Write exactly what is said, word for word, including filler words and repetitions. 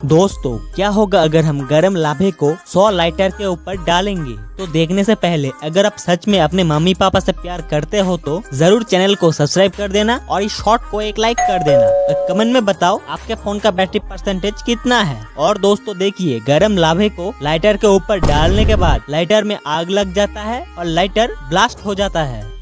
दोस्तों क्या होगा अगर हम गरम लाभे को सौ लाइटर के ऊपर डालेंगे। तो देखने से पहले अगर आप सच में अपने मम्मी पापा से प्यार करते हो तो जरूर चैनल को सब्सक्राइब कर देना और इस शॉर्ट को एक लाइक कर देना और कमेंट में बताओ आपके फोन का बैटरी परसेंटेज कितना है। और दोस्तों देखिए, गरम लाभे को लाइटर के ऊपर डालने के बाद लाइटर में आग लग जाता है और लाइटर ब्लास्ट हो जाता है।